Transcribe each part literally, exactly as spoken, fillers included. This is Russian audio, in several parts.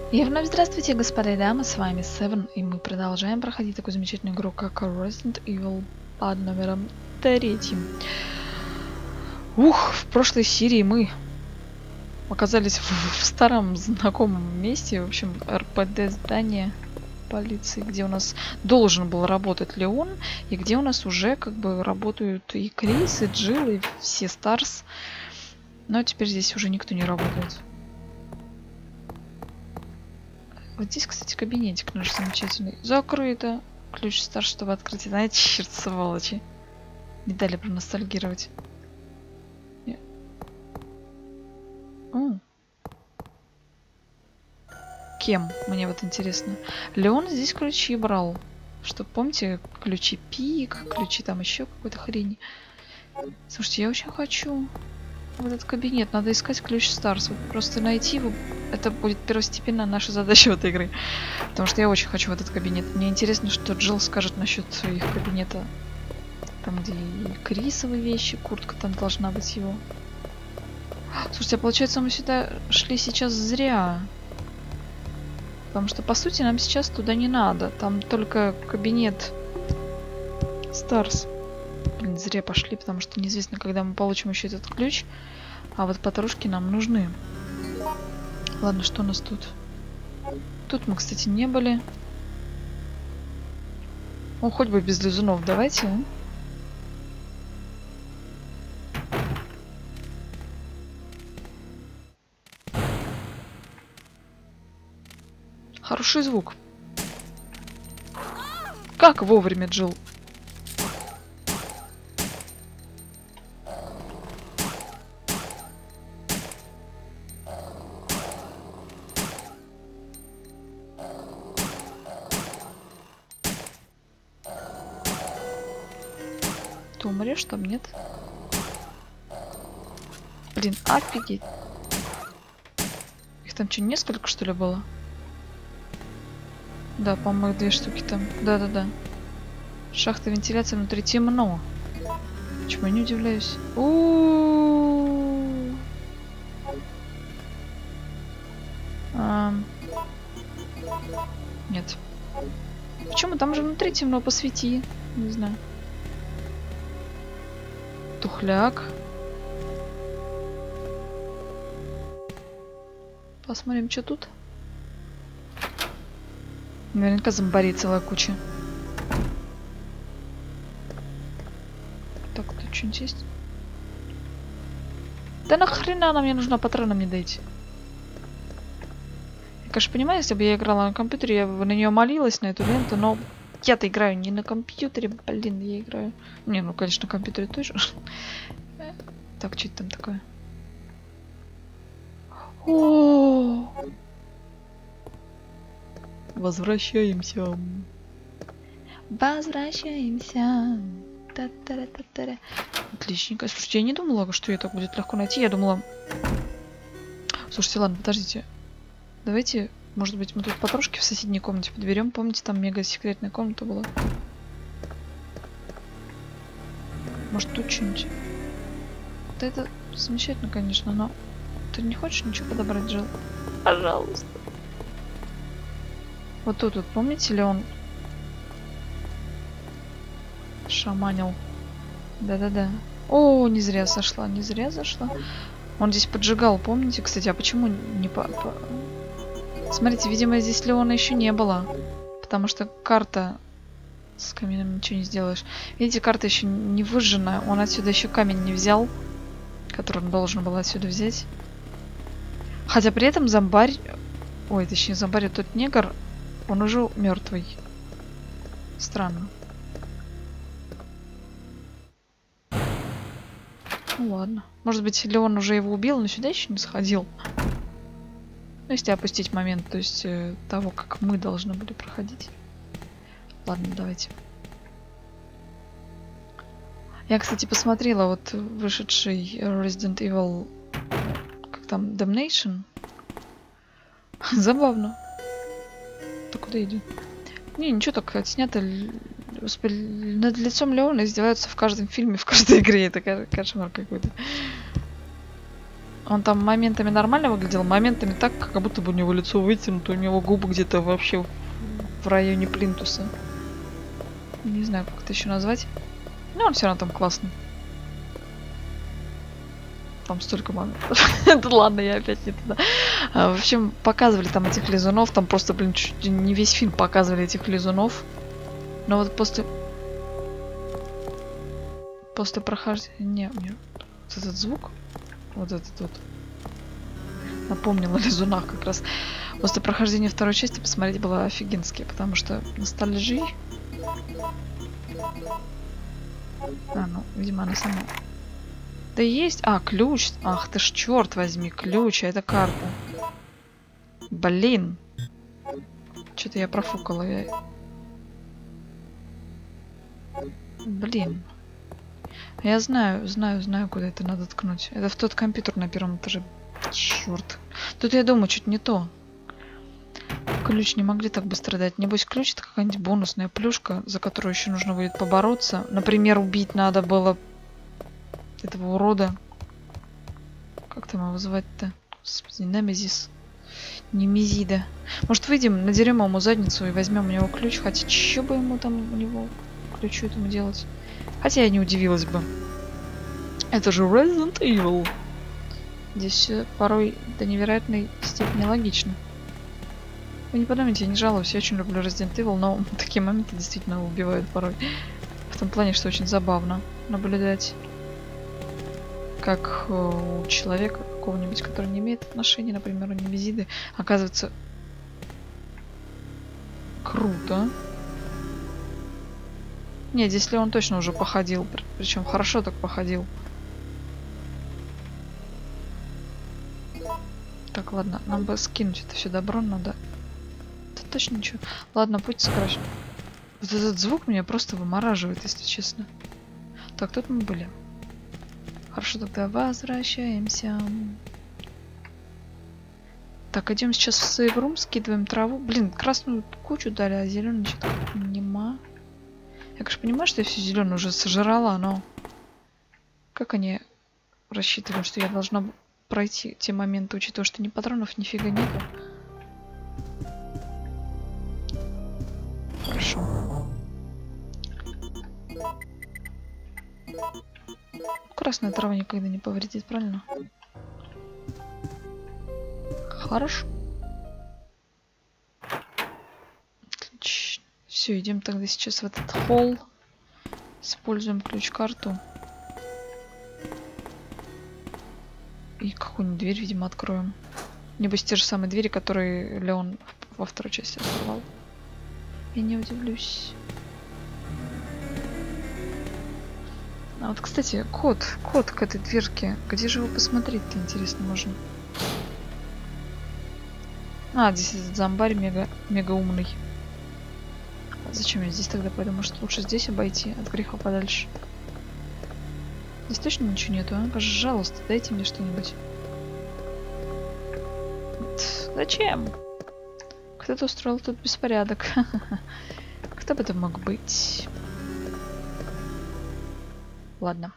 И вновь здравствуйте, господа и дамы, с вами Севен, и мы продолжаем проходить такую замечательную игру, как Resident Evil под номером третьим. Ух, в прошлой серии мы оказались в, в старом знакомом месте, в общем, эр пэ дэ здание полиции, где у нас должен был работать Леон, и где у нас уже как бы работают и Крис, и Джилл, и все Старс. Но теперь здесь уже никто не работает. Вот здесь, кстати, кабинетик наш замечательный. Закрыто. Ключ Старс, чтобы открыть. Знаете, черт, сволочи. Не дали проностальгировать. О. Кем? Мне вот интересно. Леон здесь ключи брал. Что, помните, ключи пик, ключи там еще какой-то хрени. Слушайте, я очень хочу в этот кабинет. Надо искать ключ Старс. Вот просто найти его. Это будет первостепенная наша задача в этой игре. Потому что я очень хочу в этот кабинет. Мне интересно, что Джилл скажет насчет их кабинета. Там, где и Крисовые вещи, куртка там должна быть его. Слушайте, а получается, мы сюда шли сейчас зря. Потому что, по сути, нам сейчас туда не надо. Там только кабинет Старс. Блин, зря пошли, потому что неизвестно, когда мы получим еще этот ключ. А вот подружки нам нужны. Ладно, что у нас тут? Тут мы, кстати, не были. О, хоть бы без лизунов, давайте. Хороший звук. Как вовремя, Джилл? Ты умрешь там, нет? Блин, офигеть. Их там что, несколько, что ли, было? Да, по-моему, две штуки там. Да-да-да. Шахта вентиляции внутри темно. Почему я не удивляюсь? У-у-у-у. А... Нет. Почему? Там же внутри темно, посвети. Не знаю. Тухляк. Посмотрим, что тут. Наверняка зомбарей целая куча. Так, тут что-нибудь есть? Да нахрена она мне нужна, патрона мне дайте. Я, конечно, понимаю, если бы я играла на компьютере, я бы на нее молилась, на эту ленту, но я-то играю не на компьютере, блин, я играю... Не, ну, конечно, на компьютере тоже. Так, что это там такое? О! Возвращаемся. Возвращаемся. Та-та-та-та-та. Отличненько. Слушайте, я не думала, что ее так будет легко найти. Я думала... Слушайте, ладно, подождите. Давайте, может быть, мы тут подружки в соседней комнате подберем. Помните, там мега секретная комната была? Может, тут что-нибудь? Да это замечательно, конечно, но... Ты не хочешь ничего подобрать, Джилл? Пожалуйста. Вот тут вот, помните ли он шаманил? Да-да-да. О, не зря сошла, не зря зашла. Он здесь поджигал, помните, кстати, а почему не по... по... Смотрите, видимо, здесь Леона еще не было. Потому что карта... С камином ничего не сделаешь. Видите, карта еще не выжжена. Он отсюда еще камень не взял, который он должен был отсюда взять. Хотя при этом зомбарь... Ой, точнее, зомбарь, тот негр, он уже мертвый. Странно. Ну ладно. Может быть, Леон уже его убил, но сюда еще не сходил. Ну, если опустить момент, то есть э, того, как мы должны были проходить. Ладно, давайте. Я, кстати, посмотрела вот вышедший Resident Evil... Как там? Damnation? Забавно. Ты куда идет? Не, ничего, так отснято. Господи, над лицом Леона издеваются в каждом фильме, в каждой игре. Это кошмар какой-то. Он там моментами нормально выглядел, моментами так, как будто бы у него лицо вытянуто, у него губы где-то вообще в районе плинтуса. Не знаю, как это еще назвать. Но он все равно там классный. Там столько моментов. Да ладно, я опять не туда. А, в общем, показывали там этих лизунов. Там просто, блин, чуть не весь фильм показывали этих лизунов. Но вот после... После прохождения... Не, вот этот звук... Вот этот вот. Напомнил о лизунах как раз. После прохождения второй части посмотреть было офигенски, потому что ностальжи... А, ну, видимо, она сама... Да есть... А, ключ. Ах ты ж, черт возьми, ключ, а это карта. Блин. Что-то я профукала. Я... Блин. Я знаю, знаю, знаю, куда это надо ткнуть. Это в тот компьютер на первом этаже. Черт. Тут я думаю, чуть не то. Ключ не могли так быстро дать. Небось, ключ это какая-нибудь бонусная плюшка, за которую еще нужно будет побороться. Например, убить надо было этого урода. Как там его звать-то? Господи, Немезис. Немезида. Может, выйдем, надерем ему задницу и возьмем у него ключ. Хотя, что бы ему там, у него ключу этому делать? Хотя я не удивилась бы. Это же Resident Evil. Здесь все порой до невероятной степени логично. Вы не подумайте, я не жалуюсь, я очень люблю Resident Evil, но такие моменты действительно убивают порой. В том плане, что очень забавно наблюдать, как у человека какого-нибудь, который не имеет отношения, например, у Немезиды, оказывается круто. Нет, здесь Леон точно уже походил, причем хорошо так походил. Так, ладно, нам бы скинуть это все добро надо. Да точно ничего. Ладно, путь сокращен. Вот этот звук меня просто вымораживает, если честно. Так, тут мы были. Хорошо, тогда возвращаемся. Так, идем сейчас в сейврум, скидываем траву. Блин, красную кучу дали, а зеленый что-то нема. Я, конечно, понимаю, что я все зеленое уже сожрала, но... Как они рассчитывают, что я должна пройти те моменты, учитывая, что ни патронов, нифига нету? Хорошо. Красная трава никогда не повредит, правильно? Хорошо. Отлично. Все, идем тогда сейчас в этот холл. Используем ключ-карту. И какую-нибудь дверь, видимо, откроем. Небось те же самые двери, которые Леон во второй части открывал. Я не удивлюсь. А вот, кстати, код. Код к этой дверке. Где же его посмотреть-то, интересно, можно? А, здесь этот зомбарь мега, мега умный. А зачем я здесь тогда пойду? Может, лучше здесь обойти, от греха подальше. Здесь точно ничего нету, а? Пожалуйста, дайте мне что-нибудь. Зачем? Кто-то устроил тут беспорядок. Кто бы это мог быть? Ладно.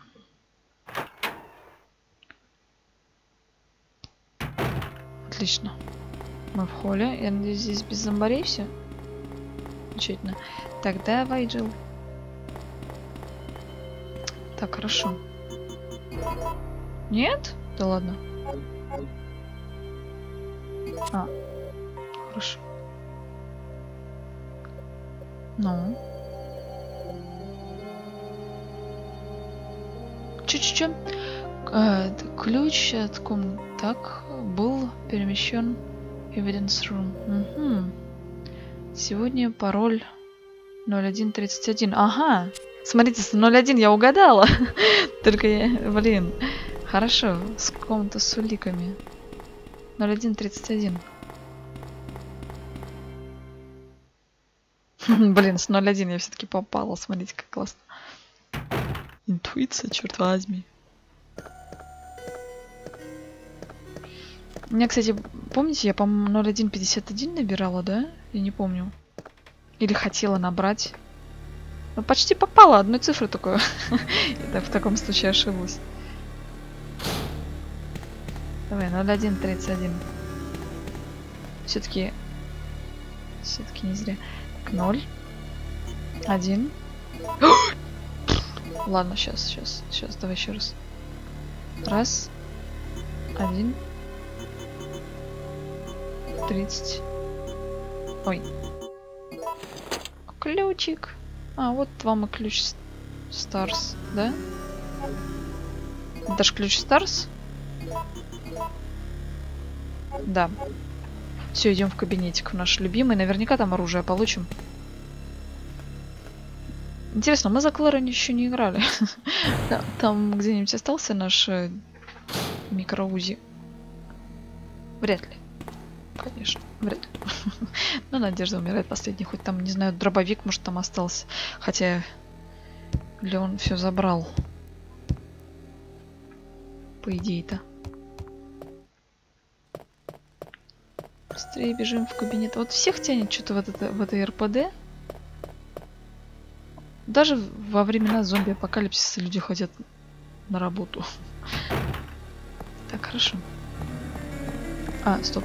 Отлично. Мы в холле. Я надеюсь, здесь без зомбарей все. Замечательно. Так, давай, Джилл. Так, хорошо. Нет? Да ладно. А. Хорошо. Ну. Чё-чё-чё? А, ключ от комнаты. Так, был перемещен Evidence Room. Угу. Сегодня пароль ноль один тридцать один. Ага. Смотрите, с ноль один я угадала. Только я... Блин. Хорошо. С комната с уликами. ноль один тридцать один. Блин, с ноль один я все-таки попала. Смотрите, как классно. Интуиция, черт возьми. У меня, кстати, помните, я, по-моему, ноль один пятьдесят один набирала, да? Я не помню. Или хотела набрать. Ну, почти попала, одной цифры только. Я в таком случае ошиблась. Давай, ноль один тридцать один. Все-таки... Все-таки не зря. Так, ноль. один. Ладно, сейчас, сейчас, сейчас, давай еще раз. Раз. Один. Тридцать. Ой. Ключик. А, вот вам и ключ Старс, да? Это ж ключ Старс? Да. Все, идем в кабинетик в наш любимый. Наверняка там оружие получим. Интересно, мы за Клэрон еще не играли. Там где-нибудь остался наш микроузи? Вряд ли. Конечно, вряд ли. Но надежда умирает последний. Хоть там, не знаю, дробовик, может, там остался. Хотя Леон все забрал. По идее-то. Быстрее бежим в кабинет. Вот всех тянет что-то в, это, в этой РПД. Даже во времена зомби-апокалипсиса люди ходят на работу. Так, хорошо. А, стоп.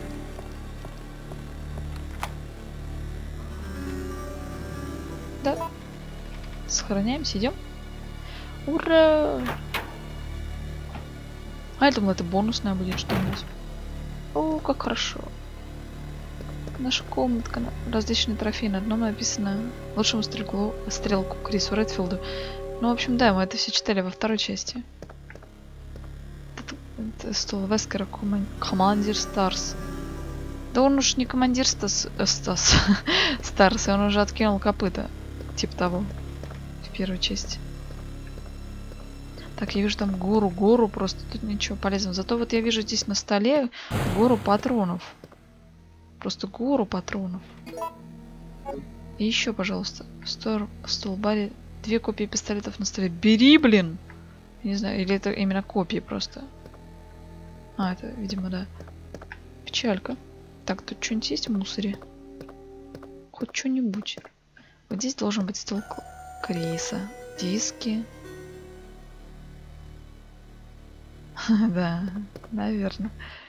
Да. Сохраняемся, идем. Ура! А я думала, это бонусная будет что-нибудь. О, как хорошо. Наша комнатка. Различные трофеи. На одном написано лучшему стрелку, стрелку Крису Редфилду. Ну, в общем, да, мы это все читали во второй части. Это, это стол Вескера, командир Старс. Да он уж не командир Стас, э, Стас, Старс, он уже откинул копыта. Типа того. В первой части. Так, я вижу там гору, гору, просто тут ничего полезного. Зато вот я вижу здесь на столе гору патронов. Просто гору патронов. И еще, пожалуйста, в стол, в столбаре две копии пистолетов на столе. Бери, блин! Не знаю, или это именно копии просто. А, это, видимо, да. Печалька. Так, тут что-нибудь есть в мусоре? Хоть что-нибудь. Вот здесь должен быть стол Криса. Диски. Да, наверное.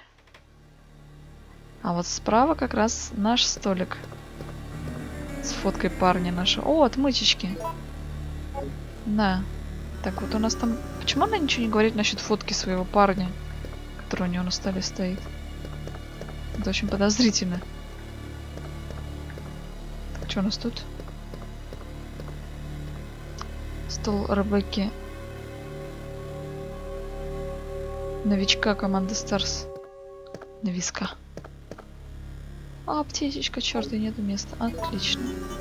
А вот справа как раз наш столик. С фоткой парня нашего. О, отмычечки. Да. Так, вот у нас там... Почему она ничего не говорит насчет фотки своего парня, который у него на столе стоит? Это очень подозрительно. Так, что у нас тут? Стол Ребекки. Новичка команды Старс. Новиска. А, аптечечка, черт, и нету места. Отлично.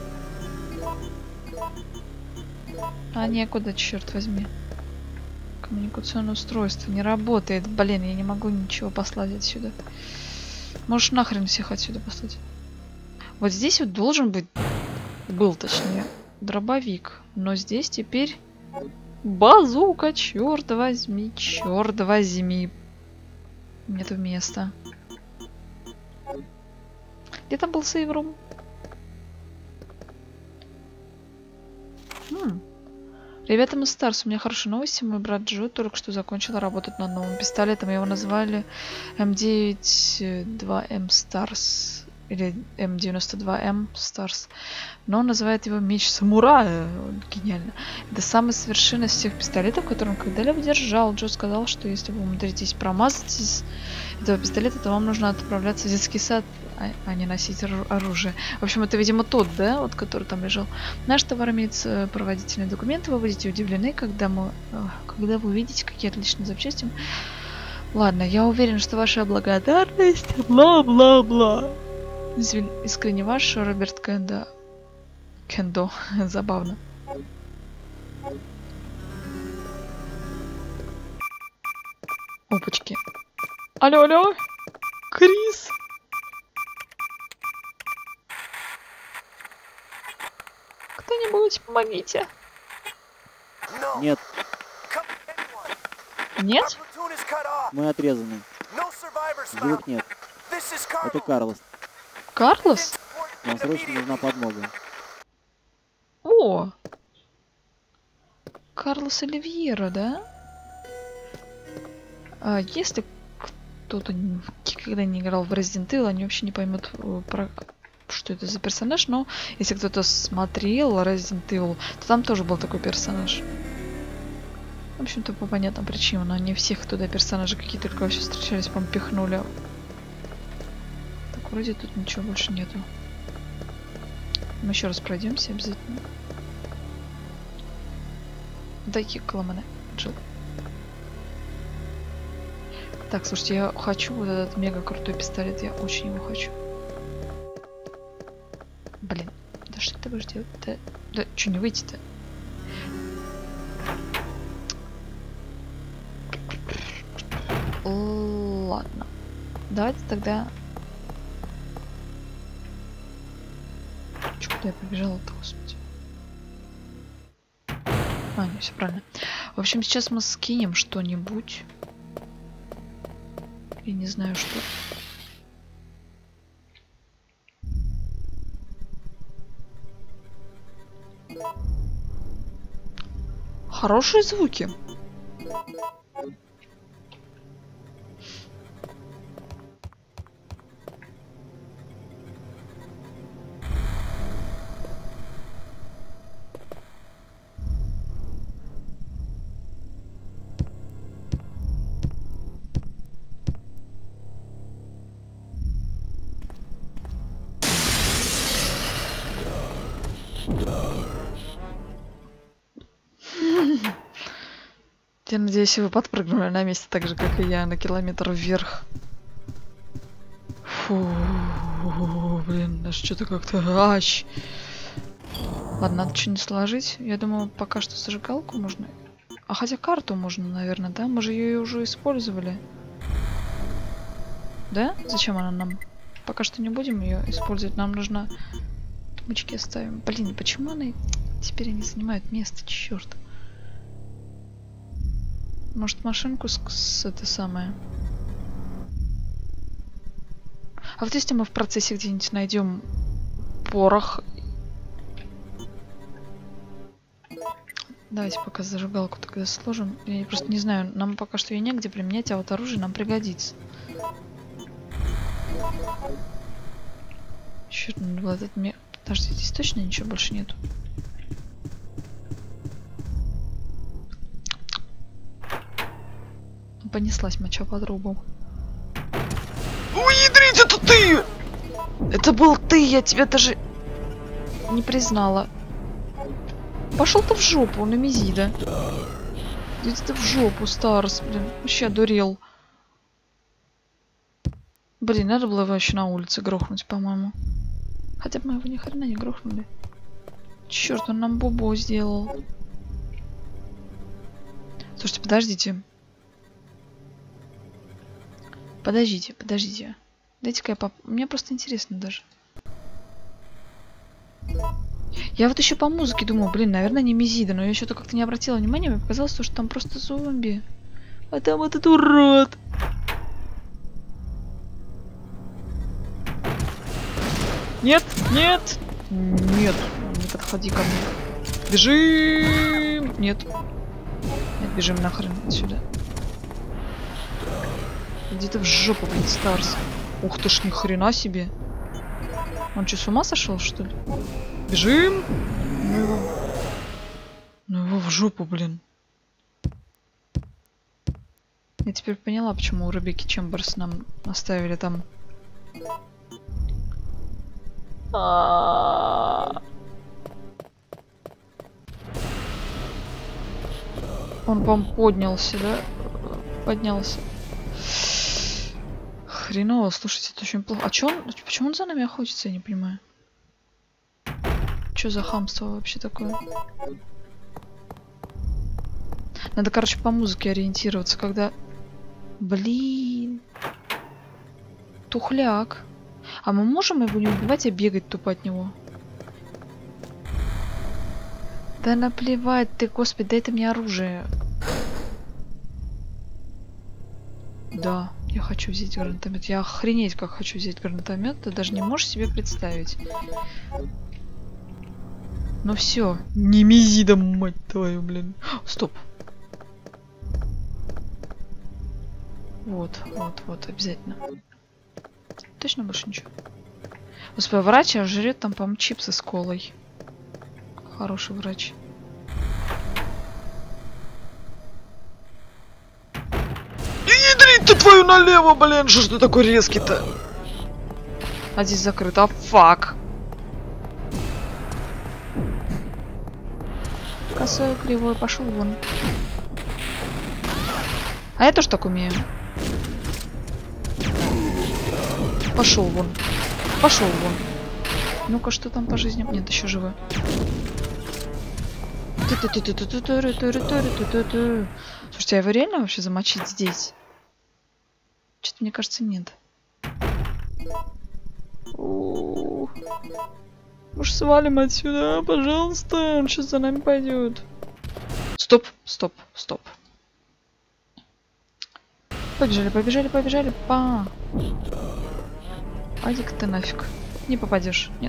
А некуда, черт возьми. Коммуникационное устройство не работает. Блин, я не могу ничего послать отсюда. Можешь нахрен всех отсюда послать. Вот здесь вот должен быть... Был, точнее, дробовик. Но здесь теперь... Базука, черт возьми, черт возьми. Нету места. Где там был сейврум? Хм. Ребята, мы Старс, у меня хорошие новости. Мой брат Джо только что закончил работать над новым пистолетом. Его назвали эм девяносто два эм Старс. Или эм девяносто два эм Старс. Но он называет его меч самурая. Гениально. Это самый совершенный из всех пистолетов, который он когда-либо держал. Джо сказал, что если вы умудритесь промазать из этого пистолета, то вам нужно отправляться в детский сад, а, а не носить оружие. В общем, это, видимо, тот, да, вот, который там лежал. Наш товар имеет проводительные документы. Вы будете удивлены, когда, мы, когда вы увидите, какие отличные запчасти. Ладно, я уверен, что ваша благодарность... Бла-бла-бла. Искренне ваш, Роберт Кендо. Кендо. Забавно. Опачки. Алло, алло. Крис. Кто-нибудь, помогите. Нет. Нет? Мы отрезаны. Живых нет. Это Карлос. Карлос? Нам срочно нужна подмога. О! Карлос Оливьера, да? А есть ли кто-то никогда не играл в Resident Evil, они вообще не поймут, про... что это за персонаж. Но если кто-то смотрел Resident Evil, то там тоже был такой персонаж. В общем-то, по понятным причинам. Но не всех туда персонажи, какие только вообще встречались, по-моему, пихнули. Так, вроде тут ничего больше нету. Мы еще раз пройдемся обязательно. Дай-ка кламаны, Джилл. Так, слушайте, я хочу вот этот мега крутой пистолет. Я очень его хочу. Блин, да что ты будешь делать? Да, да что не выйти-то? Ладно. Давайте тогда... Чё, куда я побежала-то, господи? А, не, все правильно. В общем, сейчас мы скинем что-нибудь. Я не знаю, что. Хорошие звуки. Я надеюсь, вы подпрыгнули на месте так же, как и я, на километр вверх. Фу, блин, даже что-то как-то ащ. Ладно, надо что-нибудь сложить. Я думаю, пока что зажигалку можно. А хотя карту можно, наверное, да? Мы же ее уже использовали. Да? Зачем она нам? Пока что не будем ее использовать. Нам нужно... Тумбочки оставим. Блин, почему она теперь не занимает место? Черт. Может, машинку с, с это самое. А вот если мы в процессе где-нибудь найдем порох. Давайте пока зажигалку тогда сложим. Я просто не знаю, нам пока что ее негде применять, а вот оружие нам пригодится. Черт, вот этот мир. Подожди, здесь точно ничего больше нету. Понеслась моча по трубу. Ой, ядрить, это ты! Это был ты, я тебя даже не признала. Пошел ты в жопу, на Мизида. Иди ты в жопу, Старс, блин. Вообще одурел. Блин, надо было его еще на улице грохнуть, по-моему. Хотя бы мы его ни хрена не грохнули. Черт, он нам бобо сделал. Слушайте, подождите. Подождите, подождите. Дайте-ка я поп... Мне просто интересно даже. Я вот еще по музыке думаю, блин, наверное, не Мизида, но я еще-то как-то не обратила внимания, мне показалось, что там просто зомби. А там этот урод. Нет, нет, нет, не подходи ко мне. Бежим! Нет. Нет, бежим нахрен отсюда. Иди ты в жопу, блин, Старс. Ух ты ж, ни хрена себе. Он что, с ума сошел, что ли? Бежим! Ну его... Ну его в жопу, блин. Я теперь поняла, почему у Ребекки Чемберс нам оставили там. Он, по-моему, поднялся, да? Поднялся. Хреново, слушайте, это очень плохо. А чё он, почему он за нами охотится, я не понимаю. Чё за хамство вообще такое? Надо, короче, по музыке ориентироваться, когда... Блин. Тухляк. А мы можем его не убивать, а бегать тупо от него? Да наплевать ты, господи, дай ты мне оружие. Да, я хочу взять гранатомет. Я охренеть как хочу взять гранатомет. Ты даже не можешь себе представить. Ну все, не Мизида, мать твою, блин. Стоп. Вот, вот, вот, обязательно. Точно больше ничего. Господи, врач жрет там, по-моему, чипсы с колой. Хороший врач. Ядрить ты твою налево, блин, что ж ты такой резкий-то? А здесь закрыто, а фак. Косой, кривой, пошел вон. А я тоже так умею. Пошел вон. Пошел вон. Ну-ка, что там по жизни? Нет, еще живой. Слушайте, а его реально вообще замочить здесь? Что-то мне кажется, нет. Уж свалим отсюда, пожалуйста. Он сейчас за нами пойдет. Стоп, стоп, стоп. Побежали, побежали, побежали. Па. Айди-ка ты нафиг. Не попадешь. Нет.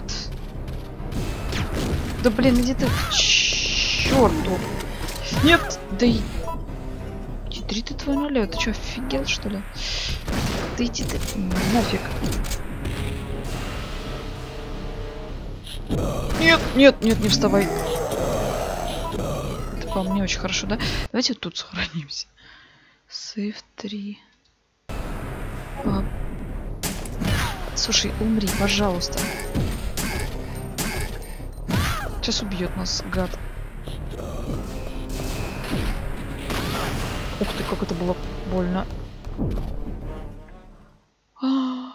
Да блин, иди ты к черту. Нет. Да и... Ядри ты твой налево. Ты что, офигел, что ли? Да иди ты нафиг. Нет, нет, нет, не вставай. Это, по-моему, не очень хорошо, да? Давайте тут сохранимся. Сейв три. А... Слушай, умри, пожалуйста. Сейчас убьет нас, гад. Ух ты, как это было больно. А...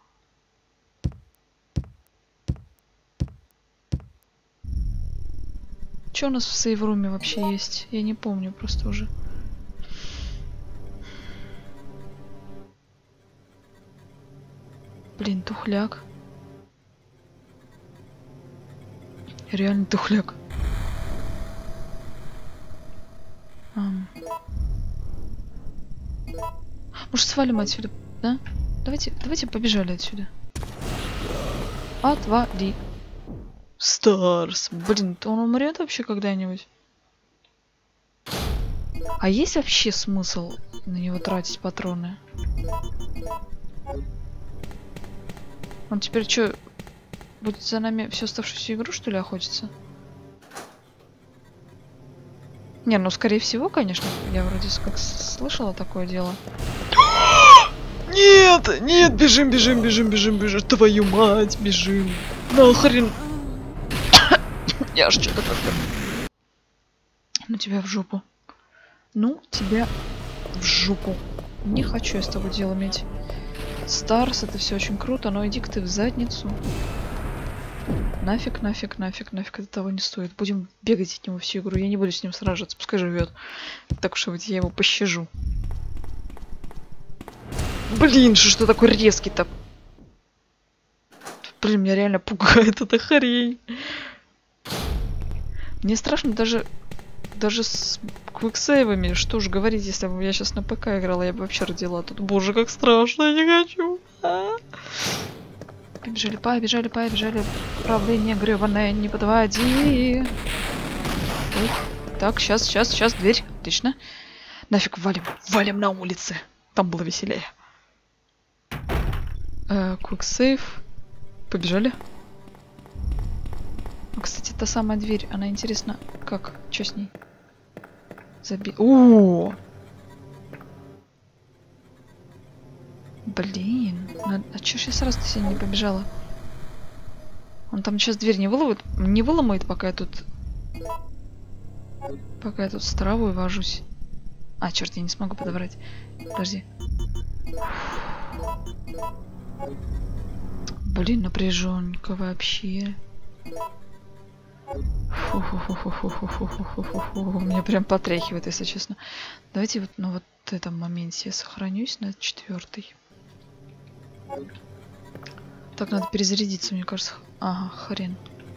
Что у нас в сейв-руме вообще есть? Я не помню просто уже. Блин, тухляк. Реально тухляк. Ам. Может, свалим отсюда, да? Давайте, давайте побежали отсюда. Отвали. Старс. Блин, то он умрет вообще когда-нибудь? А есть вообще смысл на него тратить патроны? Он теперь что, будет за нами всю оставшуюся игру, что ли, охотиться? Не, ну, скорее всего, конечно. Я вроде как слышала такое дело. Нет, нет, бежим, бежим, бежим, бежим, бежим. Твою мать, бежим. Нахрен. Я аж что-то как-то... Ну, тебя в жопу. Ну, тебя в жопу. Не хочу я с тобой дело иметь. Старс, это все очень круто, но иди-ка ты в задницу. Нафиг, нафиг, нафиг, нафиг, это того не стоит. Будем бегать от него всю игру. Я не буду с ним сражаться, пускай живет. Так уж вот я его пощажу. Блин, что что такой резкий-то? Блин, меня реально пугает эта хрень. Мне страшно даже... Даже с квиксейвами, что уж говорить, если бы я сейчас на ПК играла, я бы вообще родила тут. Боже, как страшно, я не хочу. А? Побежали, побежали, побежали. Управление гребаное, не подводи. Ух. Так, сейчас, сейчас, сейчас, дверь. Отлично. Нафиг валим, валим на улице. Там было веселее. Квиксейв. Побежали. Ну, кстати, та самая дверь, она интересна, как? Что с ней? Заби... О! Блин, ну, а чё ж я сразу сюда не побежала? Он там сейчас дверь не выломает, не выломает, пока я тут... Пока я тут с травой вожусь. А, черт, я не смогу подобрать. Подожди. Блин, напряженка вообще. Фу-фу-фу-фу-фу-фу-фу-фу-фу-фу. Меня прям потряхивает, если честно. Давайте вот на вот этом моменте я сохранюсь на четвертый. Так, надо перезарядиться, мне кажется. Ага, хрен.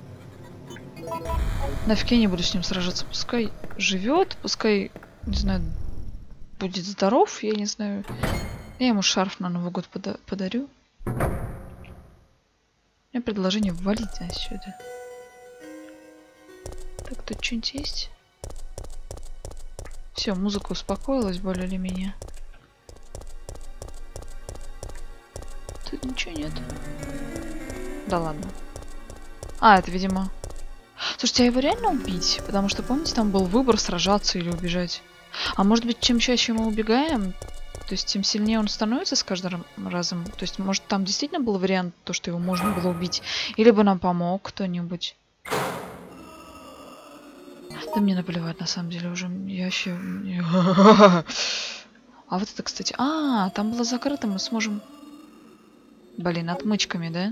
Нафиг я не буду с ним сражаться. Пускай живет, пускай, не знаю, будет здоров, я не знаю. Я ему шарф на Новый год пода подарю. У меня предложение валить отсюда. Так, тут что-нибудь есть? Все, музыка успокоилась более или менее. тут ничего нет. Да ладно. А, это, видимо... Слушайте, а его реально убить? Потому что, помните, там был выбор сражаться или убежать. А может быть, чем чаще мы убегаем, то есть тем сильнее он становится с каждым разом? То есть, может, там действительно был вариант, то, что его можно было убить? Или бы нам помог кто-нибудь? Да мне наплевать, на самом деле, уже. Я вообще... А вот это, кстати... А, там было закрыто, мы сможем... Блин, отмычками, да?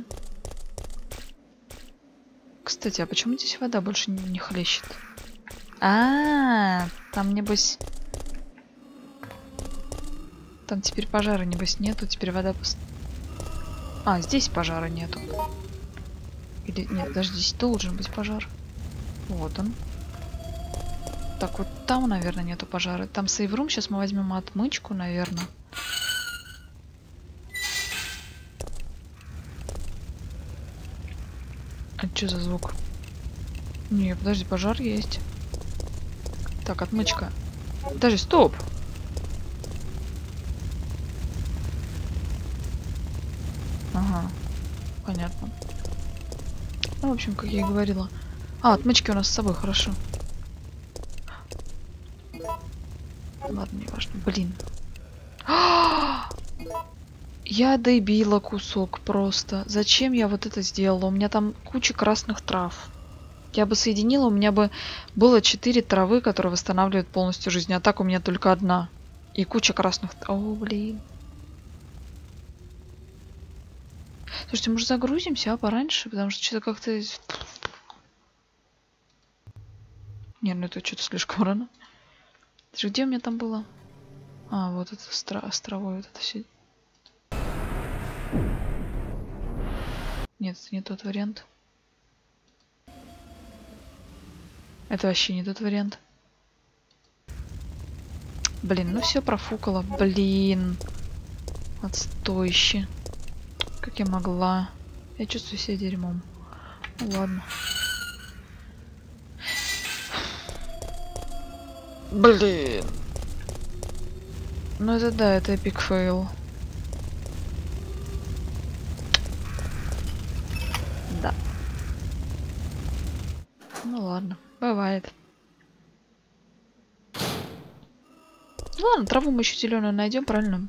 Кстати, а почему здесь вода больше не, не хлещет? А, -а, а, там, небось... Там теперь пожара, небось, нету. Теперь вода... Пост... А, здесь пожара нету. Или... Нет, даже здесь должен быть пожар. Вот он. Так, вот там, наверное, нету пожара. Там сейврум. Сейчас мы возьмем отмычку, наверное. А что за звук? Не, подожди, пожар есть. Так, отмычка. Подожди, стоп! Ага, понятно. Ну, в общем, как я и говорила. А, отмычки у нас с собой, хорошо. Ладно, не важно. Блин. Я добила кусок просто. Зачем я вот это сделала? У меня там куча красных трав. Я бы соединила, у меня бы было четыре травы, которые восстанавливают полностью жизнь. А так у меня только одна. И куча красных трав. О, блин. Слушайте, может загрузимся, а, пораньше? Потому что что-то как-то... Не, ну это что-то слишком рано. Где у меня там было? А, вот это остро... островой, вот это все. Нет, это не тот вариант. Это вообще не тот вариант. Блин, ну все профукало. Блин. Отстойще. Как я могла. Я чувствую себя дерьмом. Ну ладно. Блин. Ну это да, это эпик фейл. Да. Ну ладно, бывает. Ну ладно, траву мы еще зеленую найдем, правильно?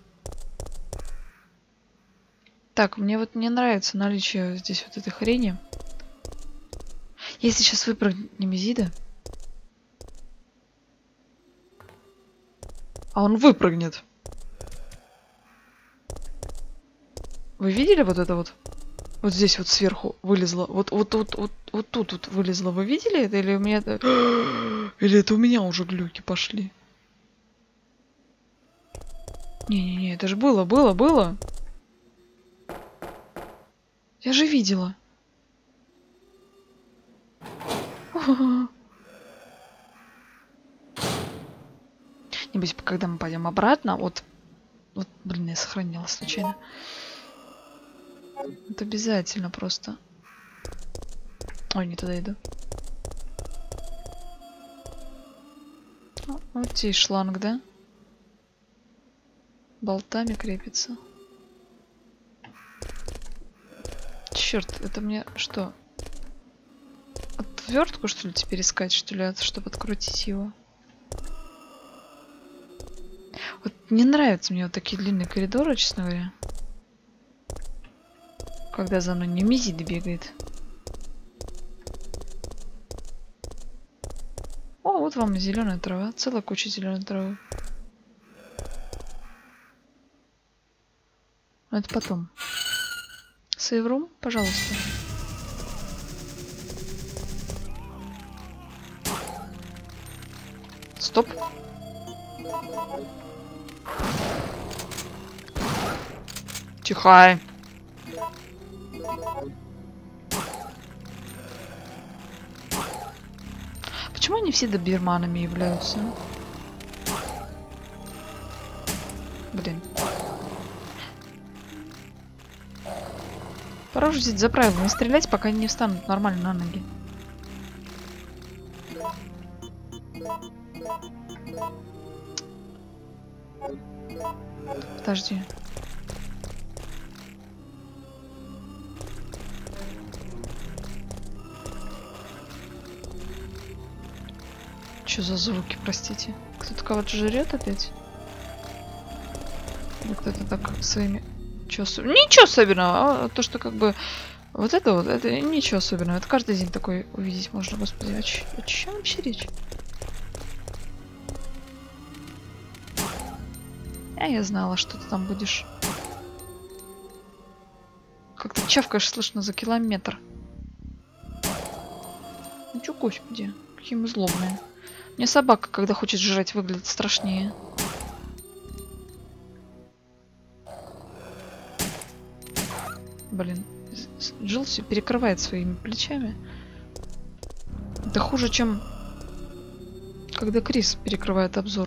Так, мне вот не нравится наличие здесь вот этой хрени. Если сейчас выпрыгнет Немезида. А он выпрыгнет. Вы видели вот это вот? Вот здесь вот сверху вылезла. Вот, вот, вот, вот, вот тут вот вылезла. Вы видели это? Или у меня это... Или это у меня уже глюки пошли? Не-не-не, это же было, было, было. Я же видела. Небось, когда мы пойдем обратно, вот... Вот, блин, я сохранила случайно. Это обязательно просто. Ой, не туда иду. О, вот здесь шланг, да? Болтами крепится. Черт, это мне что? Отвертку, что ли, теперь искать, что ли, чтобы открутить его? Вот не нравятся мне вот такие длинные коридоры, честно говоря. Когда за мной Немезида бегает. О, вот вам зеленая трава. Целая куча зеленой травы. Но это потом. Сейврум, пожалуйста. Стоп. Тихо. Почему они все доберманами являются? Блин. Пора уже взять за правило не стрелять, пока они не встанут нормально на ноги. Подожди. что за звуки, простите? Кто-то кого-то жрет опять? Или кто-то так своими... Чё особ... Ничего особенного, а то, что как бы... Вот это вот, это ничего особенного. Это каждый день такой увидеть можно, господи. О, ч... о чем вообще речь? А я знала, что ты там будешь. Как ты чавкаешь, слышно за километр. Ну чё, господи, какие мы злобные. Мне собака, когда хочет жрать, выглядит страшнее. Блин, Джилл все перекрывает своими плечами. Это хуже, чем когда Крис перекрывает обзор.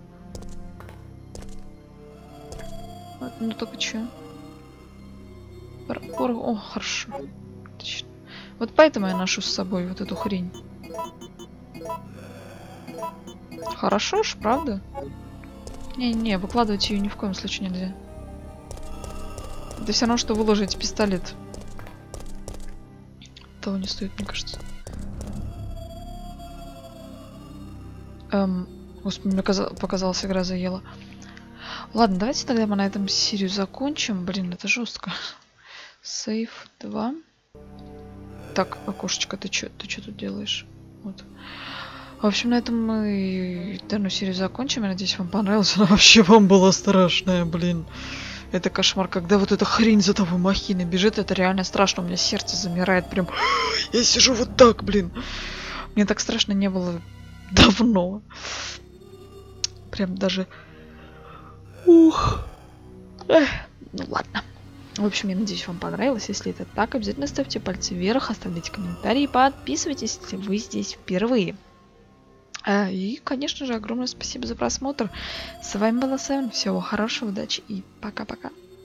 Ну только чё? Паркур... О, хорошо. Отлично. Вот поэтому я ношу с собой вот эту хрень. Хорошо ж, правда? Не-не, выкладывать ее ни в коем случае нельзя. Это все равно, что выложить пистолет. Того не стоит, мне кажется. Эм, господи, мне показалось, игра заела. Ладно, давайте тогда мы на этом серию закончим. Блин, это жестко. Сейф два. Так, окошечко, ты что ты что тут делаешь? Вот. В общем, на этом мы данную серию закончим. Я надеюсь, вам понравилось. Она вообще вам была страшная, блин. Это кошмар. Когда вот эта хрень за тобой махиной бежит, это реально страшно. У меня сердце замирает прям. Я сижу вот так, блин. Мне так страшно не было давно. Прям даже... Ух. Эх. Ну ладно. В общем, я надеюсь, вам понравилось. Если это так, обязательно ставьте пальцы вверх, оставляйте комментарии, подписывайтесь, если вы здесь впервые. И, конечно же, огромное спасибо за просмотр. С вами была Севен. Всего хорошего, удачи и пока-пока.